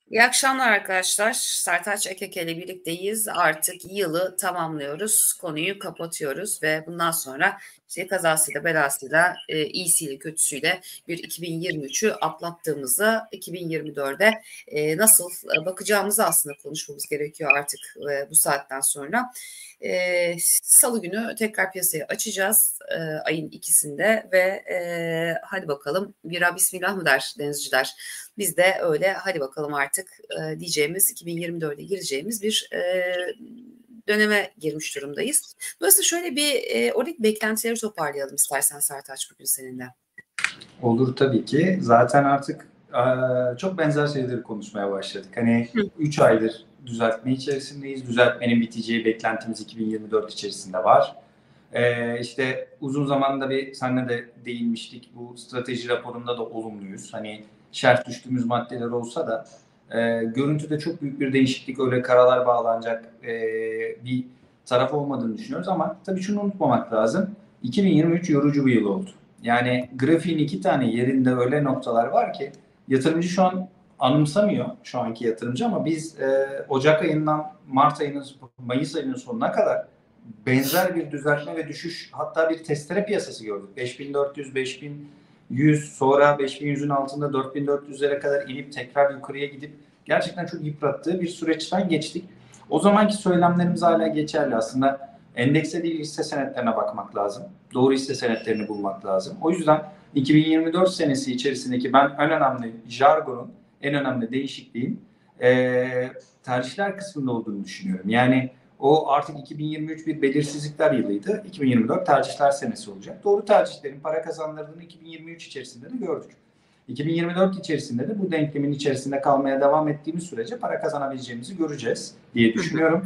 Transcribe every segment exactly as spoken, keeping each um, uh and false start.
İyi akşamlar arkadaşlar. Sertaç Ekeke ile birlikteyiz. Artık yılı tamamlıyoruz. Konuyu kapatıyoruz ve bundan sonra işte kazasıyla belasıyla, e, iyisiyle kötüsüyle bir iki bin yirmi üçü atlattığımızı, iki bin yirmi dörde e, nasıl bakacağımızı aslında konuşmamız gerekiyor artık e, bu saatten sonra. E, Salı günü tekrar piyasayı açacağız e, ayın ikisinde ve e, hadi bakalım bira bismillah mı der denizciler. Biz de öyle hadi bakalım artık e, diyeceğimiz iki bin yirmi dörde gireceğimiz bir e, döneme girmiş durumdayız. Dolayısıyla şöyle bir e, oradaki beklentileri toparlayalım istersen Sertaç bugün seninle. Olur tabii ki. Zaten artık e, çok benzer şeyleri konuşmaya başladık. Hani üç aydır düzeltme içerisindeyiz. Düzeltmenin biteceği beklentimiz iki bin yirmi dört içerisinde var. E, işte uzun zamanda bir seninle de değinmiştik. Bu strateji raporunda da olumluyuz. Hani şerh düştüğümüz maddeler olsa da e, görüntüde çok büyük bir değişiklik, öyle karalar bağlanacak e, bir taraf olmadığını düşünüyoruz. Ama tabii şunu unutmamak lazım. iki bin yirmi üç yorucu bir yıl oldu. Yani grafiğin iki tane yerinde öyle noktalar var ki yatırımcı şu an anımsamıyor, şu anki yatırımcı, ama biz e, Ocak ayından Mart ayının, Mayıs ayının sonuna kadar benzer bir düzeltme ve düşüş, hatta bir testere piyasası gördük. beş bin dört yüz, beş bin yüz, sonra beş bin yüzün altında dört bin dört yüzlere kadar inip tekrar yukarıya gidip gerçekten çok yıprattığı bir süreçten geçtik. O zamanki söylemlerimiz hala geçerli aslında. Endekse değil, hisse senetlerine bakmak lazım. Doğru hisse senetlerini bulmak lazım. O yüzden iki bin yirmi dört senesi içerisindeki ben en önemli jargonun, en önemli değişikliğin e, tercihler kısmında olduğunu düşünüyorum. Yani o artık iki bin yirmi üç bir belirsizlikler yılıydı. iki bin yirmi dört tercihler senesi olacak. Doğru tercihlerin para kazandırdığını iki bin yirmi üç içerisinde de gördük. iki bin yirmi dört içerisinde de bu denklemin içerisinde kalmaya devam ettiğimiz sürece para kazanabileceğimizi göreceğiz diye düşünüyorum.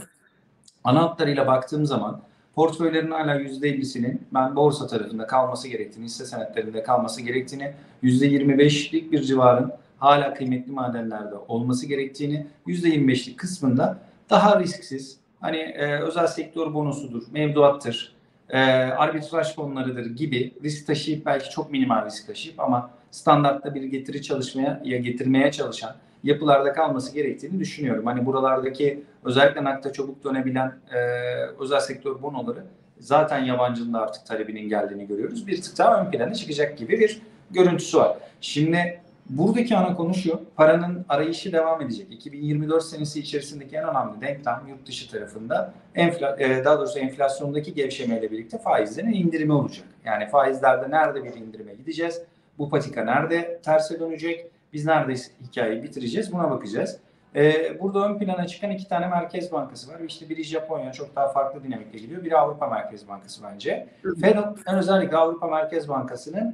Ana hatlarıyla baktığım zaman portföylerin hala yüzde ellisinin ben borsa tarafında kalması gerektiğini, hisse senetlerinde kalması gerektiğini, yüzde yirmi beşlik bir civarın hala kıymetli madenlerde olması gerektiğini, yüzde yirmi beşlik kısmında daha risksiz, hani e, özel sektör bonusudur, mevduattır, e, arbitraj fonlarıdır gibi risk taşıyıp, belki çok minimal risk taşıyıp ama standartta bir getiri çalışmaya ya getirmeye çalışan yapılarda kalması gerektiğini düşünüyorum. Hani buralardaki özellikle nakde çabuk dönebilen e, özel sektör bonoları zaten yabancının da artık talebinin geldiğini görüyoruz. Bir tık daha ön plana çıkacak gibi bir görüntüsü var. Şimdi buradaki ana konu şu: paranın arayışı devam edecek. iki bin yirmi dört senesi içerisindeki en önemli denklem yurt dışı tarafında enfla, e, daha doğrusu enflasyondaki gevşemeyle birlikte faizlerin indirimi olacak. Yani faizlerde nerede bir indirime gideceğiz? Bu patika nerede terse dönecek? Biz neredeyiz hikayeyi bitireceğiz? Buna bakacağız. Ee, burada ön plana çıkan iki tane merkez bankası var. İşte biri Japonya, çok daha farklı dinamikle gidiyor. Biri Avrupa Merkez Bankası bence. Fed özellikle Avrupa Merkez Bankası'nın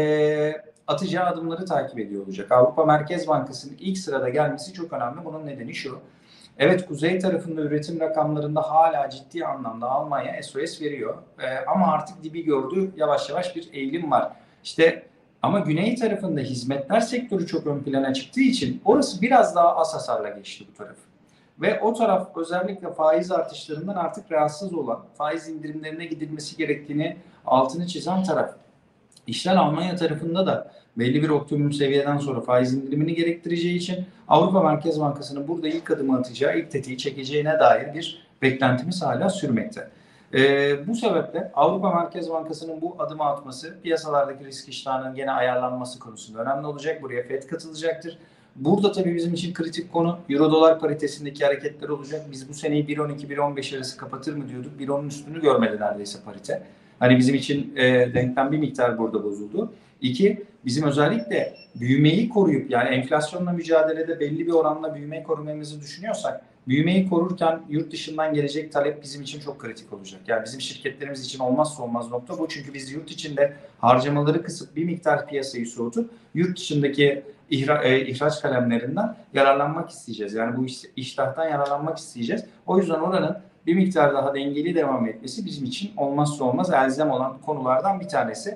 e, atacağı adımları takip ediyor olacak. Avrupa Merkez Bankası'nın ilk sırada gelmesi çok önemli. Bunun nedeni şu: evet, kuzey tarafında üretim rakamlarında hala ciddi anlamda Almanya S O S veriyor. E, ama artık dibi gördüğü yavaş yavaş bir eğilim var. İşte ama güney tarafında hizmetler sektörü çok ön plana çıktığı için orası biraz daha az hasarla geçti bu tarafı. Ve o taraf özellikle faiz artışlarından artık rahatsız olan, faiz indirimlerine gidilmesi gerektiğini altını çizen taraf. İşler Almanya tarafında da belli bir optimum seviyeden sonra faiz indirimini gerektireceği için Avrupa Merkez Bankası'nın burada ilk adımı atacağı, ilk tetiği çekeceğine dair bir beklentimiz hala sürmekte. Ee, bu sebeple Avrupa Merkez Bankası'nın bu adımı atması, piyasalardaki risk iştahının gene ayarlanması konusunda önemli olacak. Buraya Fed katılacaktır. Burada tabii bizim için kritik konu Euro dolar paritesindeki hareketler olacak. Biz bu seneyi bir on iki bir on beş arası kapatır mı diyorduk. bir onun üstünü görmedi neredeyse parite. Hani bizim için e, denklem bir miktar burada bozuldu. İki, bizim özellikle büyümeyi koruyup, yani enflasyonla mücadelede belli bir oranla büyümeyi korumamızı düşünüyorsak, büyümeyi korurken yurt dışından gelecek talep bizim için çok kritik olacak. Yani bizim şirketlerimiz için olmazsa olmaz nokta bu. Çünkü biz yurt içinde harcamaları kısıp bir miktar piyasayı soğutup yurt dışındaki ihra, e, ihraç kalemlerinden yararlanmak isteyeceğiz. Yani bu iştahtan yararlanmak isteyeceğiz. O yüzden oranın bir miktar daha dengeli devam etmesi bizim için olmazsa olmaz, elzem olan konulardan bir tanesi.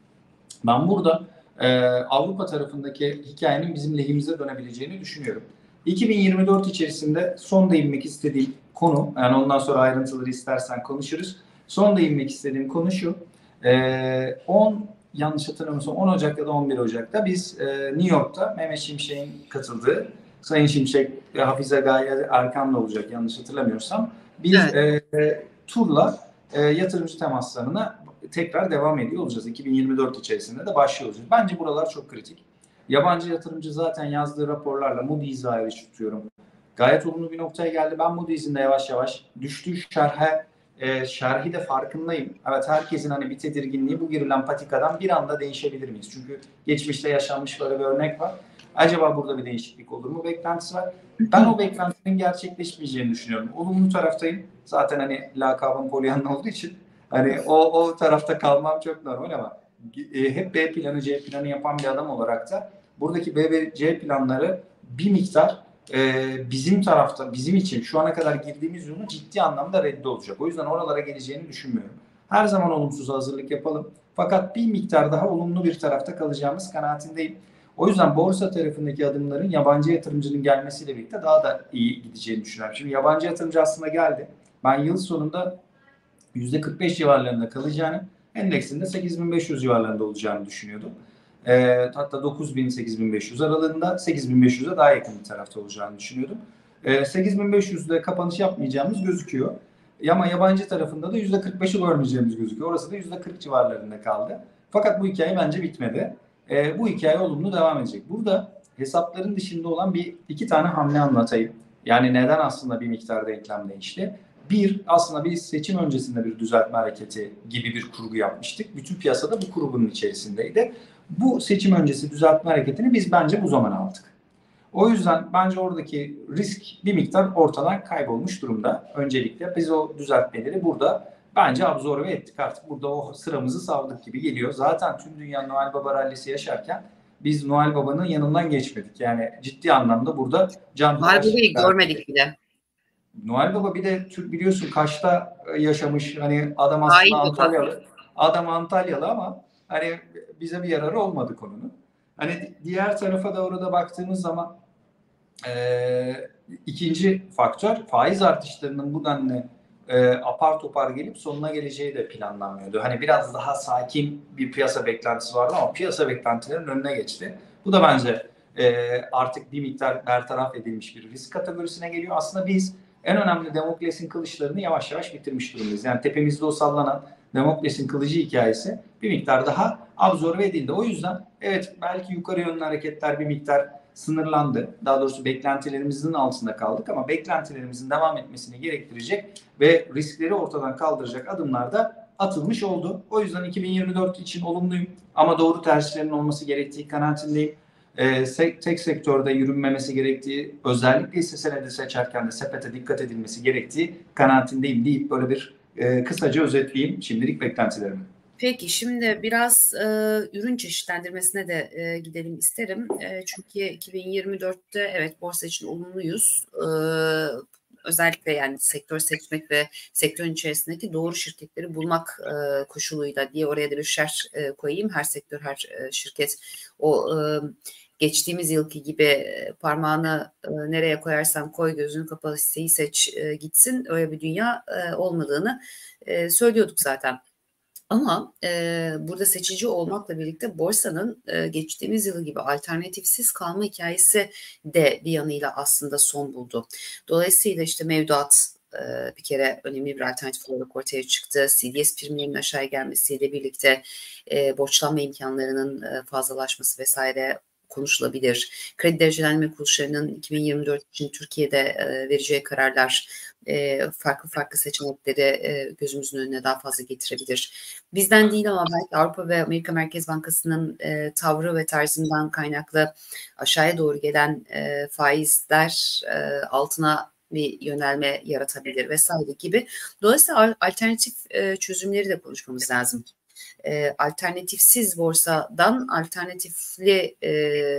Ben burada e, Avrupa tarafındaki hikayenin bizim lehimize dönebileceğini düşünüyorum. iki bin yirmi dört içerisinde son değinmek istediğim konu, yani ondan sonra ayrıntıları istersen konuşuruz. Son değinmek istediğim konu şu: e, on yanlış hatırlamıyorsam on Ocak ya da on bir Ocak'ta biz e, New York'ta Mehmet Şimşek'in katıldığı Sayın Şimşek ve Hafize Gaye Erkan'la olacak yanlış hatırlamıyorsam. Biz evet. e, turla e, yatırımcı temaslarına tekrar devam ediyor olacağız. iki bin yirmi dört içerisinde de başlıyor olacağız. Bence buralar çok kritik. Yabancı yatırımcı zaten yazdığı raporlarla Moody's'i hariç tutuyorum. Gayet olumlu bir noktaya geldi. Ben Moody's'in de yavaş yavaş düştüğü şerhe, e, şerhi de farkındayım. Evet, herkesin hani bir tedirginliği, bu girilen patikadan bir anda değişebilir miyiz? Çünkü geçmişte yaşanmış böyle bir örnek var. Acaba burada bir değişiklik olur mu beklentisi var. Ben o beklentinin gerçekleşmeyeceğini düşünüyorum. Olumlu taraftayım. Zaten hani lakabım Pollyanna olduğu için hani o, o tarafta kalmam çok normal ama e, hep B planı C planı yapan bir adam olarak da buradaki B ve C planları bir miktar e, bizim tarafta, bizim için şu ana kadar girdiğimiz yolun ciddi anlamda reddi olacak. O yüzden oralara geleceğini düşünmüyorum. Her zaman olumsuz hazırlık yapalım. Fakat bir miktar daha olumlu bir tarafta kalacağımız kanaatindeyim. O yüzden borsa tarafındaki adımların yabancı yatırımcının gelmesiyle birlikte daha da iyi gideceğini düşünüyorum. Şimdi yabancı yatırımcı aslında geldi. Ben yıl sonunda yüzde kırk beş civarlarında kalacağını, endeksinde sekiz bin beş yüz civarlarında olacağını düşünüyordum. E, hatta dokuz bin sekiz bin beş yüz aralığında, sekiz bin beş yüze daha yakın bir tarafta olacağını düşünüyordum. E, sekiz bin beş yüzde kapanış yapmayacağımız gözüküyor. Ama yabancı tarafında da yüzde kırk beşi görmeyeceğimiz gözüküyor. Orası da yüzde kırk civarlarında kaldı. Fakat bu hikaye bence bitmedi. E, bu hikaye olumlu devam edecek. Burada hesapların dışında olan bir iki tane hamle anlatayım. Yani neden aslında bir miktar denklem değişti? Bir, aslında bir seçim öncesinde bir düzeltme hareketi gibi bir kurgu yapmıştık. Bütün piyasada bu kurgunun içerisindeydi. Bu seçim öncesi düzeltme hareketini biz bence bu zaman aldık. O yüzden bence oradaki risk bir miktar ortadan kaybolmuş durumda. Öncelikle biz o düzeltmeleri burada bence absorbe ettik artık. Burada o sıramızı savdık gibi geliyor. Zaten tüm dünya Noel Baba rallisi yaşarken biz Noel Baba'nın yanından geçmedik. Yani ciddi anlamda burada can Noel Baba'yı görmedik bile. Noel Baba bir de Türk biliyorsun Kaş'ta yaşamış. Hani adam aslında Antalyalı. Adam Antalyalı ama hani bize bir yararı olmadı konunun. Hani diğer tarafa doğru da baktığımız zaman e, ikinci faktör faiz artışlarının bu denli e, apar topar gelip sonuna geleceği de planlanmıyordu. Hani biraz daha sakin bir piyasa beklentisi vardı ama piyasa beklentilerinin önüne geçti. Bu da bence e, artık bir miktar bertaraf edilmiş bir risk kategorisine geliyor. Aslında biz en önemli Demokles'in kılıçlarını yavaş yavaş bitirmiş durumdayız. Yani tepemizde o sallanan Demokles'in kılıcı hikayesi bir miktar daha absorbe edildi. O yüzden evet belki yukarı yönlü hareketler bir miktar sınırlandı. Daha doğrusu beklentilerimizin altında kaldık ama beklentilerimizin devam etmesini gerektirecek ve riskleri ortadan kaldıracak adımlar da atılmış oldu. O yüzden iki bin yirmi dört için olumluyum ama doğru tercihlerin olması gerektiği kanaatindeyim. E, tek sektörde yürünmemesi gerektiği, özellikle hisse senedi seçerken de sepete dikkat edilmesi gerektiği kanaatindeyim deyip böyle bir e, kısaca özetleyeyim şimdilik beklentilerimi. Peki şimdi biraz e, ürün çeşitlendirmesine de e, gidelim isterim. E, çünkü iki bin yirmi dörtte evet borsa için olumluyuz. E, özellikle yani sektör seçmek ve sektörün içerisindeki doğru şirketleri bulmak e, koşuluyla diye oraya da bir şer e, koyayım. Her sektör, her e, şirket o e, geçtiğimiz yılki gibi parmağını e, nereye koyarsan koy, gözünü kapalı hisseyi seç e, gitsin. Öyle bir dünya e, olmadığını e, söylüyorduk zaten. Ama e, burada seçici olmakla birlikte borsanın e, geçtiğimiz yıl gibi alternatifsiz kalma hikayesi de bir yanıyla aslında son buldu. Dolayısıyla işte mevduat e, bir kere önemli bir alternatif olarak ortaya çıktı. C D S primlerinin aşağıya gelmesiyle birlikte e, borçlanma imkanlarının e, fazlalaşması vesaire konuşulabilir. Kredi derecelenme kuruluşlarının iki bin yirmi dört için Türkiye'de e, vereceği kararlar e, farklı farklı seçenekleri e, gözümüzün önüne daha fazla getirebilir. Bizden değil ama belki Avrupa ve Amerika Merkez Bankası'nın e, tavrı ve tarzından kaynaklı aşağıya doğru gelen e, faizler e, altına bir yönelme yaratabilir vesaire gibi. Dolayısıyla alternatif e, çözümleri de konuşmamız lazım. E, alternatifsiz borsadan alternatifli e,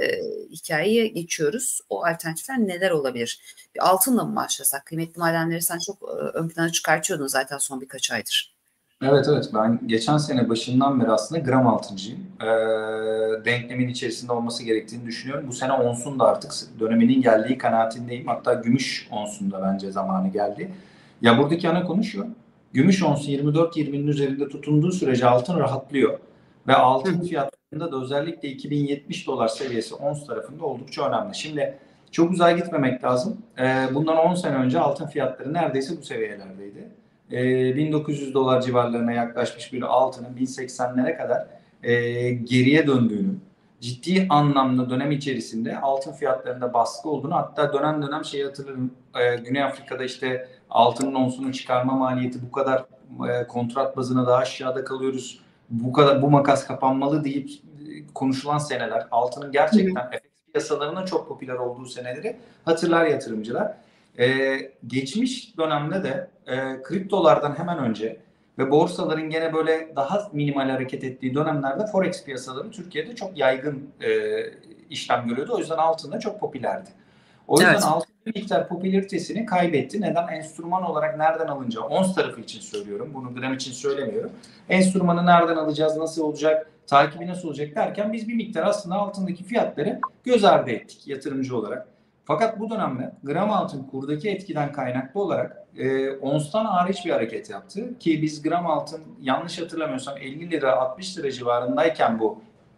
hikayeye geçiyoruz. O alternatifler neler olabilir? Bir altınla mı başlasak? Kıymetli madenleri sen çok e, ön plana çıkartıyordun zaten son birkaç aydır. Evet evet ben geçen sene başından beri aslında gram altıncıyım. Ee, denklemin içerisinde olması gerektiğini düşünüyorum. Bu sene onsun da artık döneminin geldiği kanaatindeyim. Hatta gümüş onsun da bence zamanı geldi. Ya buradaki ana konu şu. Gümüş onsu yirmi dört yirminin üzerinde tutunduğu sürece altın rahatlıyor. Ve altın fiyatlarında da özellikle iki bin yetmiş dolar seviyesi ons tarafında oldukça önemli. Şimdi Çok uzağa gitmemek lazım. E, bundan on sene önce altın fiyatları neredeyse bu seviyelerdeydi. E, bin dokuz yüz dolar civarlarına yaklaşmış bir altının bin seksenlere kadar e, geriye döndüğünü, ciddi anlamda dönem içerisinde altın fiyatlarında baskı olduğunu, hatta dönem dönem şeyi hatırlarım, e, Güney Afrika'da işte altının onsunu çıkarma maliyeti bu kadar, e, kontrat bazına daha aşağıda kalıyoruz, bu kadar bu makas kapanmalı deyip konuşulan seneler, altının gerçekten F X piyasalarının çok popüler olduğu seneleri hatırlar yatırımcılar. Ee, geçmiş dönemde de e, kriptolardan hemen önce ve borsaların gene böyle daha minimal hareket ettiği dönemlerde forex piyasaları Türkiye'de çok yaygın e, işlem görüyordu. O yüzden altın da çok popülerdi. O yüzden Evet. altın bir miktar popülaritesini kaybetti. Neden? Enstrüman olarak nereden alınacağı. Ons tarafı için söylüyorum. Bunu gram için söylemiyorum. Enstrümanı nereden alacağız, nasıl olacak, takibi nasıl olacak derken biz bir miktar aslında altındaki fiyatları göz ardı ettik yatırımcı olarak. Fakat bu dönemde gram altın kurdaki etkiden kaynaklı olarak e, onstan hariç bir hareket yaptı. Ki biz gram altın yanlış hatırlamıyorsam elli lira altmış lira civarındayken bu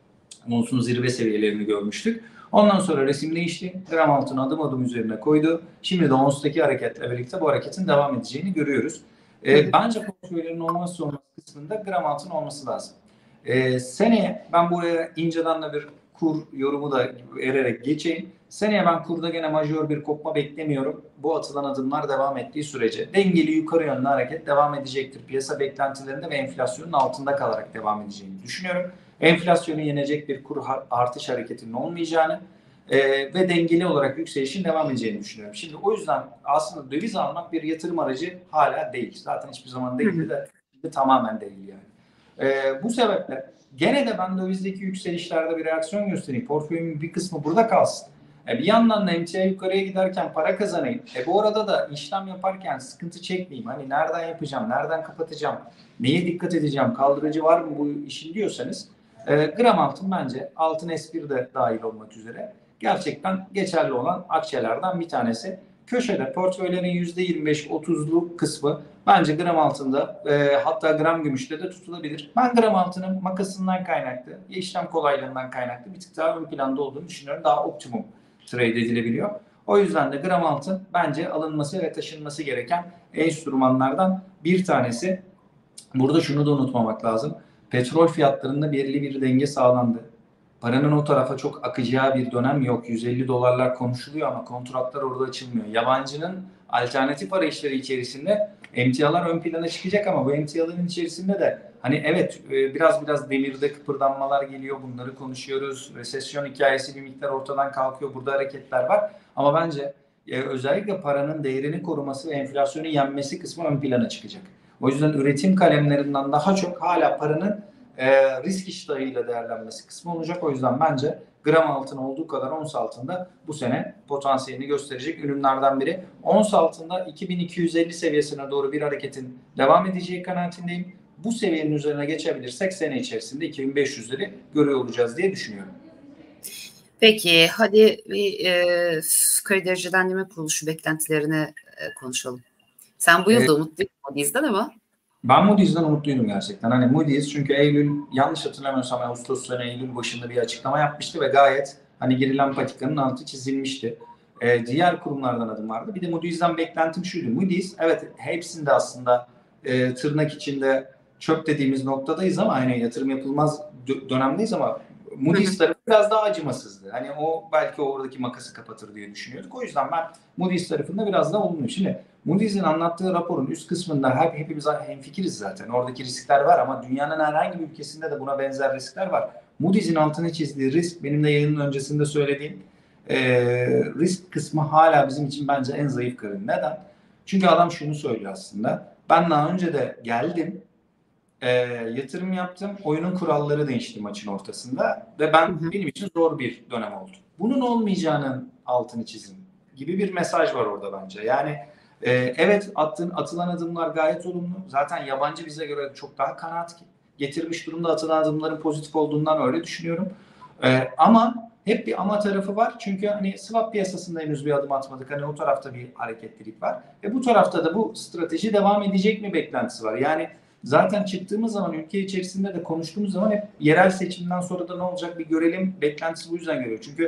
onsun zirve seviyelerini görmüştük. Ondan sonra resim değişti. Gram altın adım adım üzerine koydu. Şimdi de onstaki hareketle birlikte bu hareketin devam edeceğini görüyoruz. E, bence portföylerin olmazsa olmaz kısmında gram altın olması lazım. E, seneye ben buraya inceden de bir kur yorumu da vererek geçeyim. Seneye ben kurda gene majör bir kopma beklemiyorum. Bu atılan adımlar devam ettiği sürece dengeli yukarı yönlü hareket devam edecektir. Piyasa beklentilerinde ve enflasyonun altında kalarak devam edeceğini düşünüyorum. Enflasyonu yenecek bir kur artış hareketinin olmayacağını e, ve dengeli olarak yükselişin devam edeceğini düşünüyorum. Şimdi o yüzden aslında döviz almak bir yatırım aracı hala değil. Zaten hiçbir zaman değildi de şimdi tamamen değil yani. E, bu sebeple gene de ben dövizdeki yükselişlerde bir reaksiyon göstereyim. Portföyümün bir kısmı burada kalsın. E bir yandan da emtia yukarıya giderken para kazanayım. E bu arada da işlem yaparken sıkıntı çekmeyeyim. Hani nereden yapacağım, nereden kapatacağım, neye dikkat edeceğim, kaldırıcı var mı bu işin diyorsanız e, gram altın bence altın S bir de dahil olmak üzere gerçekten geçerli olan akçelerden bir tanesi. Köşede portföylerin yüzde yirmi beş otuzluk kısmı bence gram altında e, hatta gram gümüşte de tutulabilir. Ben gram altının makasından kaynaklı, işlem kolaylığından kaynaklı bir tık daha ön planda olduğunu düşünüyorum. Daha optimum trade edilebiliyor. O yüzden de gram altın bence alınması ve taşınması gereken enstrümanlardan bir tanesi. Burada şunu da unutmamak lazım. Petrol fiyatlarında belirli bir denge sağlandı. Paranın o tarafa çok akacağı bir dönem yok. yüz elli dolarlar konuşuluyor ama kontratlar orada açılmıyor. Yabancının alternatif arayışları içerisinde emtialar ön plana çıkacak ama bu emtiaların içerisinde de hani evet biraz biraz demirde kıpırdanmalar geliyor. Bunları konuşuyoruz. Resesyon hikayesi bir miktar ortadan kalkıyor. Burada hareketler var. Ama bence özellikle paranın değerini koruması ve enflasyonu yenmesi kısmı ön plana çıkacak. O yüzden üretim kalemlerinden daha çok hala paranın e, risk iştahıyla değerlenmesi kısmı olacak. O yüzden bence gram altın olduğu kadar ons altında bu sene potansiyelini gösterecek ürünlerden biri. Ons altında iki bin iki yüz elli seviyesine doğru bir hareketin devam edeceği kanaatindeyim. Bu seviyenin üzerine geçebilirsek sene içerisinde iki bin beş yüzleri görüyor olacağız diye düşünüyorum. Peki hadi bir e, kredi derecelendirme kuruluşu beklentilerini e, konuşalım. Sen bu yılda evet. umutluydun Moody's'den ama. Ben Moody's'den umutluydum gerçekten. Hani Moody's çünkü Eylül, yanlış hatırlamıyorsam Ağustos sonu Eylül başında bir açıklama yapmıştı ve gayet hani girilen patikanın altı çizilmişti. Ee, diğer kurumlardan adım vardı. Bir de Moody's'den beklentim şuydu. Moody's evet hepsinde aslında e, tırnak içinde çöp dediğimiz noktadayız ama hani yatırım yapılmaz dönemdeyiz ama Moody's tarafı biraz daha acımasızdı. Hani o belki oradaki makası kapatır diye düşünüyorduk. O yüzden ben Moody's tarafında biraz daha olumluyum. Şimdi Moody's'in anlattığı raporun üst kısmında hep hepimiz hemfikiriz zaten. Oradaki riskler var ama dünyanın herhangi bir ülkesinde de buna benzer riskler var. Moody's'in altını çizdiği risk benim de yayının öncesinde söylediğim e, risk kısmı hala bizim için bence en zayıf karın. Neden? Çünkü adam şunu söylüyor aslında. Ben daha önce de geldim. E, yatırım yaptım. Oyunun kuralları değişti maçın ortasında ve ben hı hı. benim için zor bir dönem oldu. Bunun olmayacağının altını çizin gibi bir mesaj var orada bence. Yani e, evet attığın atılan adımlar gayet olumlu. Zaten yabancı bize göre çok daha kanaat getirmiş durumda atılan adımların pozitif olduğundan öyle düşünüyorum. E, ama hep bir ama tarafı var. Çünkü hani swap piyasasında henüz bir adım atmadık. Hani o tarafta bir hareketlilik var. E bu tarafta da bu strateji devam edecek mi beklentisi var. Yani zaten çıktığımız zaman ülke içerisinde de konuştuğumuz zaman hep yerel seçimden sonra da ne olacak bir görelim beklentisi bu yüzden geliyor. Çünkü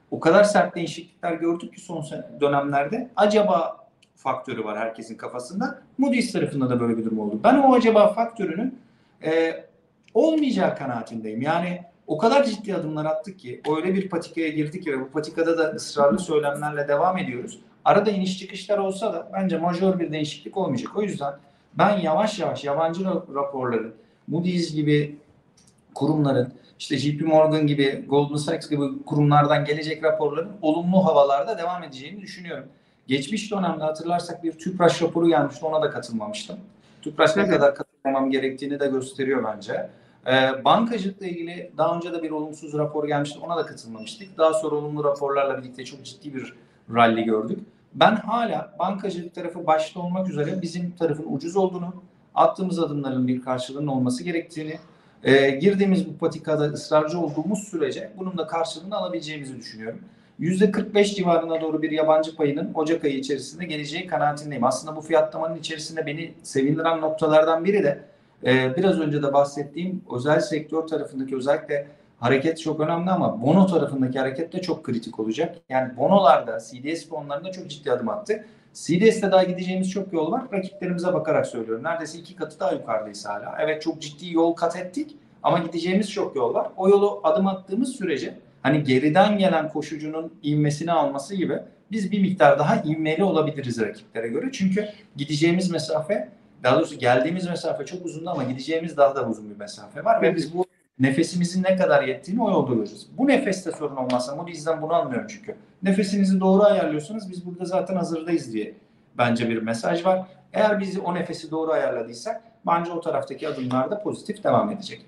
o kadar sert değişiklikler gördük ki son dönemlerde. Acaba faktörü var herkesin kafasında. Moody's tarafında da böyle bir durum oldu. Ben o acaba faktörünün e, olmayacağı kanaatindeyim. Yani o kadar ciddi adımlar attık ki, öyle bir patikaya girdik ki ve bu patikada da ısrarlı söylemlerle devam ediyoruz. Arada iniş çıkışlar olsa da bence majör bir değişiklik olmayacak. O yüzden ben yavaş yavaş yabancı raporların, Moody's gibi kurumların, işte J P Morgan gibi, Goldman Sachs gibi kurumlardan gelecek raporların olumlu havalarda devam edeceğini düşünüyorum. Geçmiş dönemde hatırlarsak bir TÜPRAŞ raporu gelmişti, ona da katılmamıştım. TÜPRAŞ ne kadar katılmamam gerektiğini de gösteriyor bence. Ee, bankacılıkla ilgili daha önce de bir olumsuz rapor gelmişti, ona da katılmamıştık. Daha sonra olumlu raporlarla birlikte çok ciddi bir rally gördük. Ben hala bankacılık tarafı başta olmak üzere bizim tarafın ucuz olduğunu, attığımız adımların bir karşılığının olması gerektiğini, e, girdiğimiz bu patikada ısrarcı olduğumuz sürece bunun da karşılığını alabileceğimizi düşünüyorum. yüzde kırk beş civarına doğru bir yabancı payının Ocak ayı içerisinde geleceği kanaatindeyim. Aslında bu fiyatlamanın içerisinde beni sevindiren noktalardan biri de e, biraz önce de bahsettiğim özel sektör tarafındaki özellikle hareket çok önemli ama bono tarafındaki hareket de çok kritik olacak. Yani bonolarda, C D S fonlarında çok ciddi adım attı. C D S'te daha gideceğimiz çok yol var. Rakiplerimize bakarak söylüyorum. Neredeyse iki katı daha yukarıdayız hala. Evet, çok ciddi yol kat ettik ama gideceğimiz çok yol var. O yolu adım attığımız sürece hani geriden gelen koşucunun ivmesini alması gibi biz bir miktar daha ivmeli olabiliriz rakiplere göre. Çünkü gideceğimiz mesafe, daha doğrusu geldiğimiz mesafe çok uzundu ama gideceğimiz daha da uzun bir mesafe var ve biz bu nefesimizin ne kadar yettiğini o yolda göreceğiz. Bu nefeste sorun olmazsa, Moody's'den bunu anlıyorum çünkü. Nefesinizi doğru ayarlıyorsanız biz burada zaten hazırdayız diye bence bir mesaj var. Eğer biz o nefesi doğru ayarladıysak bence o taraftaki adımlar da pozitif devam edecek.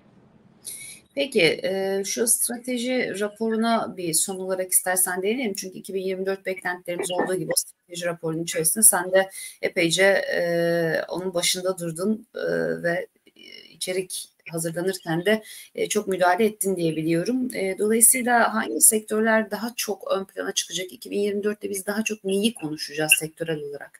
Peki şu strateji raporuna bir son olarak istersen değinelim. Çünkü iki bin yirmi dört beklentilerimiz olduğu gibi o strateji raporunun içerisinde sen de epeyce onun başında durdun ve içerik hazırlanırken de çok müdahale ettin diye biliyorum. Dolayısıyla hangi sektörler daha çok ön plana çıkacak? iki bin yirmi dörtte biz daha çok neyi konuşacağız sektörel olarak?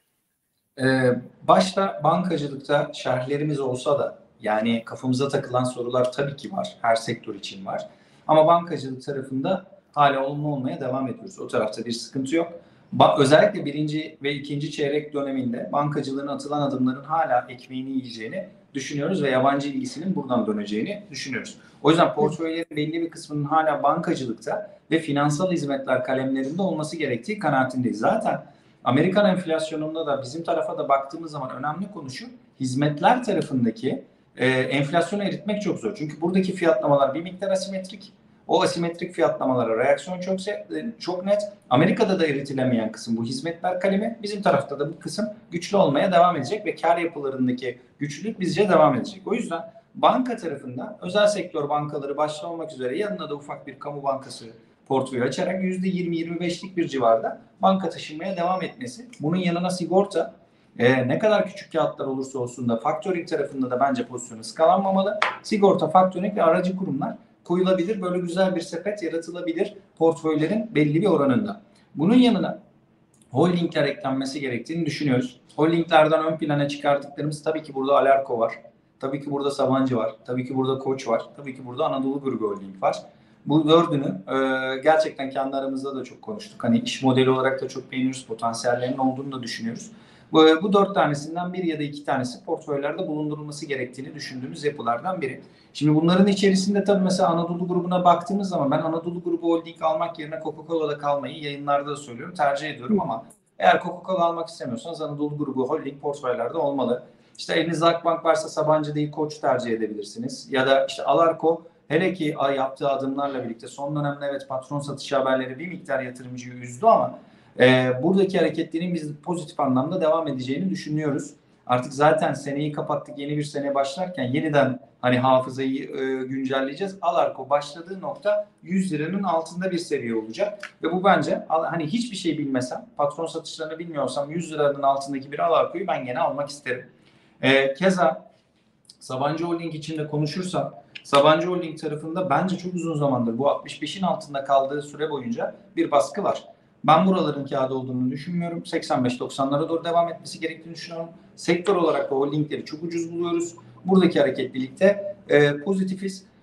Ee, başta bankacılıkta şerhlerimiz olsa da, yani kafamıza takılan sorular tabii ki var. Her sektör için var. Ama bankacılık tarafında hala olumlu olmaya devam ediyoruz. O tarafta bir sıkıntı yok. Ba- özellikle birinci ve ikinci çeyrek döneminde bankacılığın atılan adımların hala ekmeğini yiyeceğini düşünüyoruz ve yabancı ilgisinin buradan döneceğini düşünüyoruz. O yüzden portföylerin belli bir kısmının hala bankacılıkta ve finansal hizmetler kalemlerinde olması gerektiği kanaatindeyiz. Zaten Amerikan enflasyonunda da bizim tarafa da baktığımız zaman önemli konu şu: hizmetler tarafındaki e, enflasyonu eritmek çok zor. Çünkü buradaki fiyatlamalar bir miktar asimetrik. O asimetrik fiyatlamalara reaksiyon çok çok net. Amerika'da da eritilemeyen kısım bu hizmetler kalemi. Bizim tarafta da bu kısım güçlü olmaya devam edecek ve kar yapılarındaki güçlülük bizce devam edecek. O yüzden banka tarafında özel sektör bankaları başta olmak üzere yanına da ufak bir kamu bankası portföyü açarak yüzde yirmi yirmi beşlik bir civarda banka taşınmaya devam etmesi. Bunun yanına sigorta, e, ne kadar küçük kağıtlar olursa olsun da factoring tarafında da bence pozisyonu skalanmamalı. Sigorta, factoring ve aracı kurumlar koyulabilir. Böyle güzel bir sepet yaratılabilir portföylerin belli bir oranında. Bunun yanına holdingler eklenmesi gerektiğini düşünüyoruz. Holdinglerden ön plana çıkardıklarımız tabii ki burada Alarko var. Tabii ki burada Sabancı var. Tabii ki burada Koç var. Tabii ki burada Anadolu Grubu Holding var. Bu dördünü e, gerçekten kendi aramızda da çok konuştuk. Hani iş modeli olarak da çok beğeniyoruz. Potansiyellerinin olduğunu da düşünüyoruz. Bu, bu dört tanesinden bir ya da iki tanesi portföylerde bulundurulması gerektiğini düşündüğümüz yapılardan biri. Şimdi bunların içerisinde tabii mesela Anadolu grubuna baktığımız zaman ben Anadolu Grubu Holding almak yerine Coca-Cola'da kalmayı yayınlarda da söylüyorum, tercih ediyorum ama eğer Coca-Cola almak istemiyorsanız Anadolu Grubu Holding portföylerde olmalı. İşte elinizde Akbank varsa Sabancı değil Koç tercih edebilirsiniz. Ya da işte Alarko, hele ki yaptığı adımlarla birlikte son dönemde evet patron satışı haberleri bir miktar yatırımcıyı üzdü ama e, buradaki hareketlerin biz pozitif anlamda devam edeceğini düşünüyoruz. Artık zaten seneyi kapattık, yeni bir sene başlarken yeniden hani hafızayı e, güncelleyeceğiz. Alarko başladığı nokta yüz liranın altında bir seviye olacak ve bu bence hani hiçbir şey bilmesem, patron satışlarını bilmiyorsam yüz liranın altındaki bir Alarko'yu ben gene almak isterim. E, keza Sabancı Holding için de konuşursam, Sabancı Holding tarafında bence çok uzun zamandır bu altmış beşin altında kaldığı süre boyunca bir baskı var. Ben buraların kağıdı olduğunu düşünmüyorum. seksen beş doksanlara doğru devam etmesi gerektiğini düşünüyorum. Sektör olarak da holdingleri çok ucuz buluyoruz. Buradaki hareketlilikte e, pozitifiz.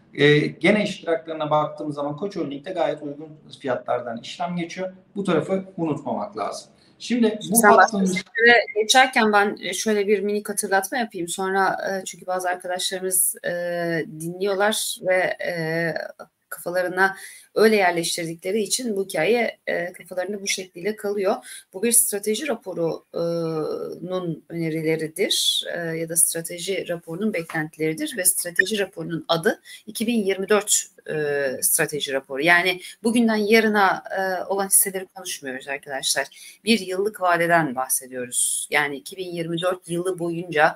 E, gene iştiraklarına baktığımız zaman Koç Holding'de gayet uygun fiyatlardan işlem geçiyor. Bu tarafı unutmamak lazım. Şimdi bu Sen başka baktığımız... sektöre geçerken ben şöyle bir minik hatırlatma yapayım. Sonra çünkü bazı arkadaşlarımız e, dinliyorlar ve e, kafalarına öyle yerleştirdikleri için bu hikaye e, kafalarında bu şekilde kalıyor. Bu bir strateji raporunun önerileridir e, ya da strateji raporunun beklentileridir ve strateji raporunun adı iki bin yirmi dört e, strateji raporu. Yani bugünden yarına e, olan hisseleri konuşmuyoruz arkadaşlar. Bir yıllık vadeden bahsediyoruz. Yani iki bin yirmi dört yılı boyunca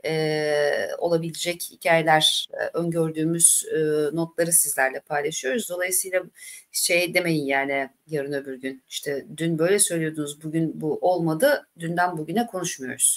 e, olabilecek hikayeler, e, öngördüğümüz e, notları sizlerle paylaşıyoruz. Dolayısıyla şey demeyin yani yarın öbür gün işte dün böyle söylüyordunuz, bugün bu olmadı, dünden bugüne konuşmuyoruz.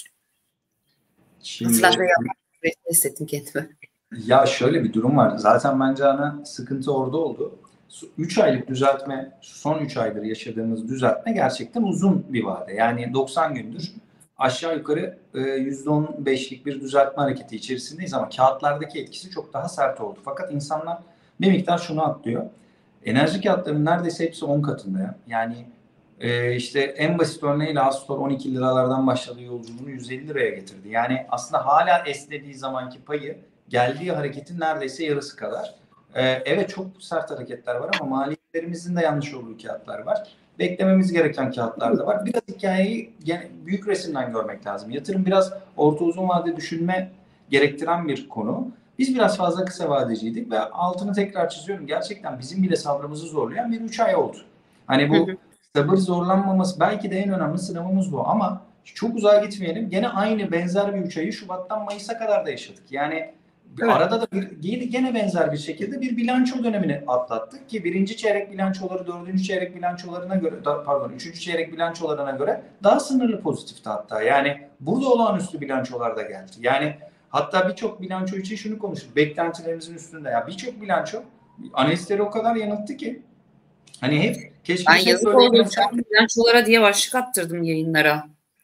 Şimdi, hatırlatmayı hissettim kendimi. Ya şöyle bir durum var. Zaten bence ana sıkıntı orada oldu. üç aylık düzeltme, son üç aydır yaşadığımız düzeltme gerçekten uzun bir vade. Yani doksan gündür aşağı yukarı yüzde on beşlik bir düzeltme hareketi içerisindeyiz ama kağıtlardaki etkisi çok daha sert oldu. Fakat insanlar bir miktar şunu atlıyor. Enerji kağıtlarının neredeyse hepsi on katında ya. Yani e, işte en basit örneğiyle Astor on iki liralardan başladığı yolculuğunu yüz elli liraya getirdi. Yani aslında hala esnediği zamanki payı geldiği hareketin neredeyse yarısı kadar. Ee, evet çok sert hareketler var ama maliyetlerimizin de yanlış olduğu kağıtlar var. Beklememiz gereken kağıtlar da var. Biraz hikayeyi gene büyük resimden görmek lazım. Yatırım biraz orta uzun vade düşünme gerektiren bir konu. Biz biraz fazla kısa vadeciydik ve altını tekrar çiziyorum. Gerçekten bizim bile sabrımızı zorlayan bir üç ay oldu. Hani bu sabır zorlanmaması belki de en önemli sınavımız bu ama çok uzağa gitmeyelim. Gene aynı benzer bir üç ayı Şubat'tan Mayıs'a kadar da yaşadık. Yani evet. Arada da bir, gene benzer bir şekilde bir bilanço dönemini atlattık ki birinci çeyrek bilançoları dördüncü çeyrek bilançolarına göre pardon üçüncü çeyrek bilançolarına göre daha sınırlı pozitifti hatta. Yani burada olağanüstü bilançolar da geldi. Yani hatta birçok bilanço için şunu konuştuk. Beklentilerimizin üstünde. Ya birçok bilanço analistleri o kadar yanılttı ki hani hep keşke ben yazık oldu bilançolara diye başlık attırdım yayınlara.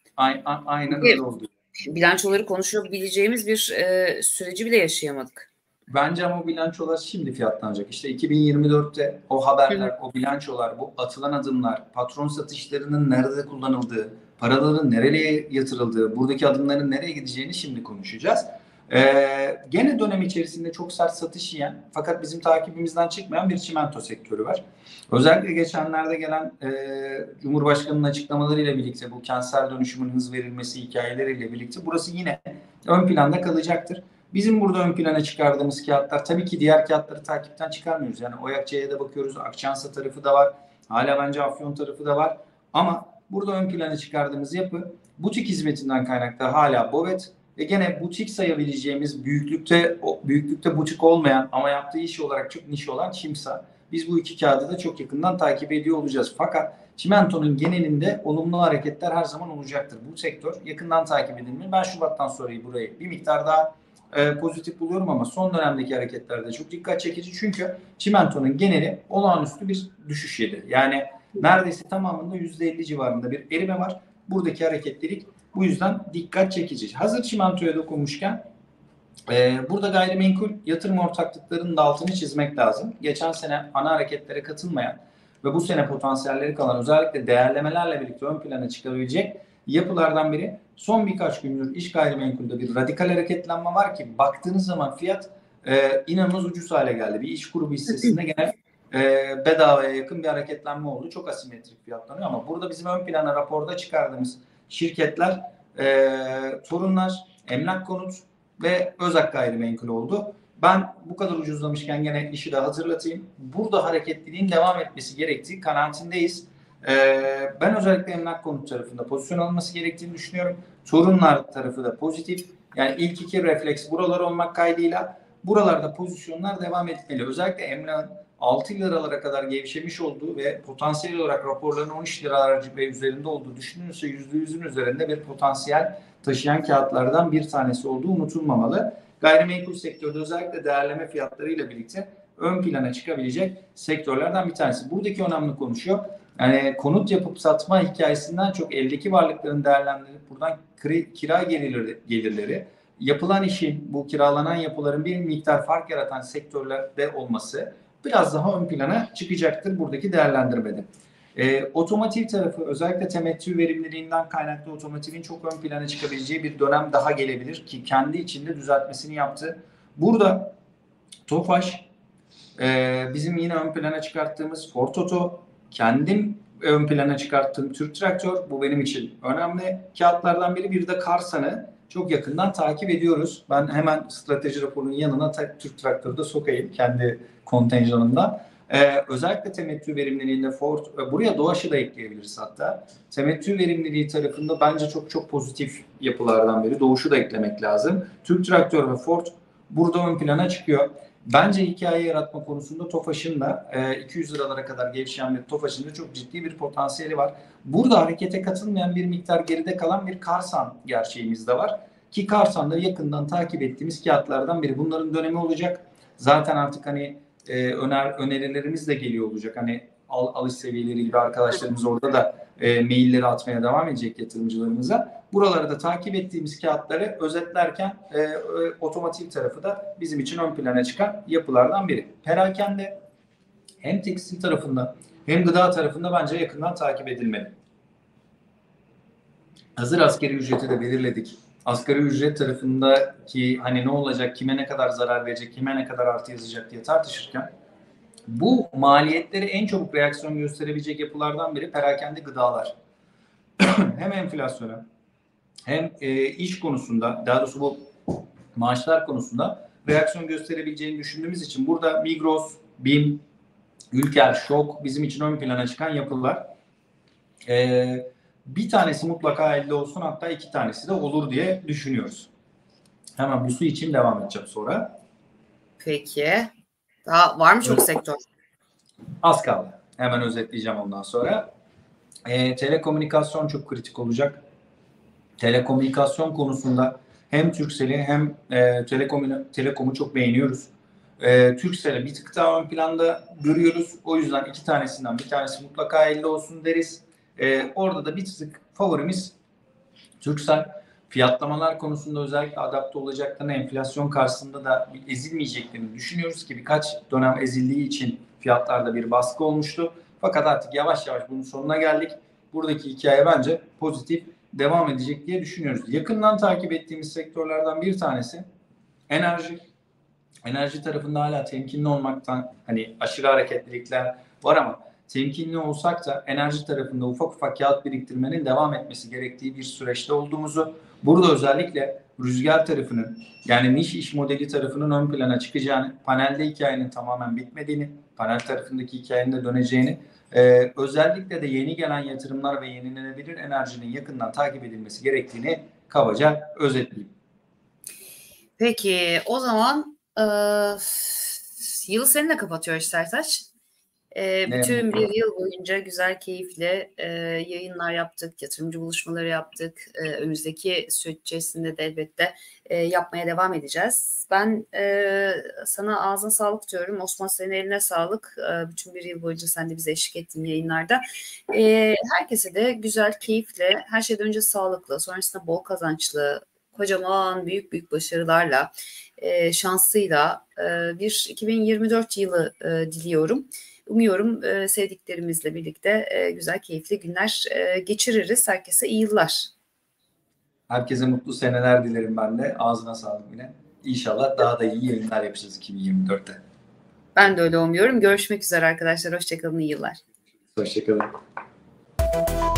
Aynen öyle oldu. Bilançoları konuşabileceğimiz bir e, süreci bile yaşayamadık. Bence ama o bilançolar şimdi fiyatlanacak. İşte iki bin yirmi dörtte o haberler, Hı. o bilançolar, bu atılan adımlar, patron satışlarının nerede kullanıldığı, paraların nereye yatırıldığı, buradaki adımların nereye gideceğini şimdi konuşacağız. Ee, gene dönem içerisinde çok sert satış yiyen fakat bizim takibimizden çıkmayan bir çimento sektörü var. Özellikle geçenlerde gelen e, Cumhurbaşkanı'nın açıklamalarıyla birlikte bu kentsel dönüşümün hız verilmesi hikayeleriyle birlikte burası yine ön planda kalacaktır. Bizim burada ön plana çıkardığımız kağıtlar tabii ki diğer kağıtları takipten çıkarmıyoruz. Yani Oyakçı'ya da bakıyoruz. Akçansa tarafı da var. Hala bence Afyon tarafı da var. Ama burada ön plana çıkardığımız yapı butik hizmetinden kaynaklı hala Bovet ve gene butik sayabileceğimiz büyüklükte büyüklükte butik olmayan ama yaptığı iş olarak çok niş olan Çimsa. Biz bu iki kağıdı da çok yakından takip ediyor olacağız. Fakat çimentonun genelinde olumlu hareketler her zaman olacaktır. Bu sektör yakından takip edilmeli. Ben Şubat'tan sonra burayı bir miktar daha e, pozitif buluyorum ama son dönemdeki hareketlerde çok dikkat çekici. Çünkü çimentonun geneli olağanüstü bir düşüş yedi. Yani neredeyse tamamında yüzde elli civarında bir erime var. Buradaki hareketlilik bu yüzden dikkat çekici. Hazır çimentoya dokunmuşken e, burada gayrimenkul yatırım ortaklıklarının da altını çizmek lazım. Geçen sene ana hareketlere katılmayan ve bu sene potansiyelleri kalan özellikle değerlemelerle birlikte ön plana çıkabilecek yapılardan biri. Son birkaç gündür iş gayrimenkulde bir radikal hareketlenme var ki baktığınız zaman fiyat e, inanılmaz ucuz hale geldi. Bir iş grubu hissesinde gene e, bedavaya yakın bir hareketlenme oldu. Çok asimetrik fiyatlanıyor ama burada bizim ön plana raporda çıkardığımız şirketler e, Torunlar, Emlak Konut ve Özak Gayrimenkul oldu. Ben bu kadar ucuzlamışken gene işi de hatırlatayım. Burada hareketliliğin devam etmesi gerektiği kanaatindeyiz. Ee, ben özellikle Emlak Konut tarafında pozisyon alınması gerektiğini düşünüyorum. Torunlar tarafı da pozitif. Yani ilk iki refleks buralar olmak kaydıyla buralarda pozisyonlar devam etmeli. Özellikle Emlak'ın altı liralara kadar gevşemiş olduğu ve potansiyel olarak raporların on üç lira ve üzerinde olduğu düşünülürse yüzde yüzün üzerinde bir potansiyel taşıyan kağıtlardan bir tanesi olduğu unutulmamalı. Gayrimenkul sektörde özellikle değerleme fiyatlarıyla birlikte ön plana çıkabilecek sektörlerden bir tanesi. Buradaki önemli konu şu. Yani konut yapıp satma hikayesinden çok eldeki varlıkların değerlendirilip buradan kira gelirleri, gelirleri yapılan işin, bu kiralanan yapıların bir miktar fark yaratan sektörlerde olması biraz daha ön plana çıkacaktır buradaki değerlendirmede. E, otomotiv tarafı, özellikle temettü verimliliğinden kaynaklı otomotivin çok ön plana çıkabileceği bir dönem daha gelebilir ki kendi içinde düzeltmesini yaptı. Burada Tofaş, e, bizim yine ön plana çıkarttığımız Ford Oto, kendim ön plana çıkarttığım Türk Traktör, bu benim için önemli kağıtlardan biri. Bir de Karsan'ı çok yakından takip ediyoruz. Ben hemen strateji raporunun yanına Türk Traktör'ü de sokayım kendi kontenjanımda. Ee, özellikle temettü verimliliğinde Ford, buraya Doğaç'ı da ekleyebiliriz hatta. Temettü verimliliği tarafında bence çok çok pozitif yapılardan biri. Doğuş'u da eklemek lazım. Türk Traktör ve Ford burada ön plana çıkıyor. Bence hikaye yaratma konusunda Tofaş'ın da e, iki yüz liralara kadar gevşeyen bir Tofaş'ın da çok ciddi bir potansiyeli var. Burada harekete katılmayan bir miktar geride kalan bir Karsan gerçeğimiz de var. Ki Karsan da yakından takip ettiğimiz kağıtlardan biri. Bunların dönemi olacak. Zaten artık hani e, öner önerilerimiz de geliyor olacak. Hani al, alış seviyeleri gibi arkadaşlarımız orada da e, mailleri atmaya devam edecek yatırımcılarımıza. Buraları da takip ettiğimiz kağıtları özetlerken e, e, otomotiv tarafı da bizim için ön plana çıkan yapılardan biri. Perakende hem tekstil tarafında hem gıda tarafında bence yakından takip edilmeli. Hazır asgari ücreti de belirledik. Asgari ücret tarafındaki hani ne olacak, kime ne kadar zarar verecek, kime ne kadar artı yazacak diye tartışırken bu maliyetleri en çabuk reaksiyon gösterebilecek yapılardan biri perakende gıdalar. Hem enflasyona hem e, iş konusunda, daha doğrusu bu maaşlar konusunda reaksiyon gösterebileceğini düşündüğümüz için burada Migros, BİM, Ülker, Şok bizim için ön plana çıkan yapılar. E, bir tanesi mutlaka elde olsun, hatta iki tanesi de olur diye düşünüyoruz. Hemen bu su için devam edeceğim sonra. Peki. Daha var mı çok evet. sektör? Az kaldı. Hemen özetleyeceğim ondan sonra. E, telekomünikasyon çok kritik olacak. Telekomünikasyon konusunda hem Turkcell'i hem e, Telekom'u Telekom'u çok beğeniyoruz. E, Turkcell'i bir tık daha ön planda görüyoruz. O yüzden iki tanesinden bir tanesi mutlaka elde olsun deriz. E, orada da bir tık favorimiz Turkcell. Fiyatlamalar konusunda özellikle adapte olacaklarını, enflasyon karşısında da ezilmeyeceklerini düşünüyoruz ki birkaç dönem ezildiği için fiyatlarda bir baskı olmuştu. Fakat artık yavaş yavaş bunun sonuna geldik. Buradaki hikaye bence pozitif devam edecek diye düşünüyoruz. Yakından takip ettiğimiz sektörlerden bir tanesi enerji. Enerji tarafında hala temkinli olmaktan, hani aşırı hareketlilikler var ama temkinli olsak da enerji tarafında ufak ufak kağıt biriktirmenin devam etmesi gerektiği bir süreçte olduğumuzu, burada özellikle rüzgar tarafının, yani niş iş modeli tarafının ön plana çıkacağını, panelde hikayenin tamamen bitmediğini, panel tarafındaki hikayenin de döneceğini, Ee, özellikle de yeni gelen yatırımlar ve yenilenebilir enerjinin yakından takip edilmesi gerektiğini kabaca özetleyeyim. Peki o zaman e, yılı seninle kapatıyoruz Sertaç. E, bütün bir yıl boyunca güzel, keyifli e, yayınlar yaptık, yatırımcı buluşmaları yaptık. E, önümüzdeki süreç içerisinde de elbette e, yapmaya devam edeceğiz. Ben e, sana ağzına sağlık diyorum. Osman, senin eline sağlık. E, bütün bir yıl boyunca sen de bize eşlik ettin yayınlarda. E, herkese de güzel, keyifli, her şeyden önce sağlıklı, sonrasında bol kazançlı, kocaman büyük büyük başarılarla, e, şansıyla e, bir iki bin yirmi dört yılı e, diliyorum. Umuyorum e, sevdiklerimizle birlikte e, güzel, keyifli günler e, geçiririz. Herkese iyi yıllar. Herkese mutlu seneler dilerim ben de. Ağzına sağlık yine. İnşallah daha da iyi yayınlar yapacağız iki bin yirmi dörtte. Ben de öyle umuyorum. Görüşmek üzere arkadaşlar. Hoşçakalın, iyi yıllar. Hoşçakalın.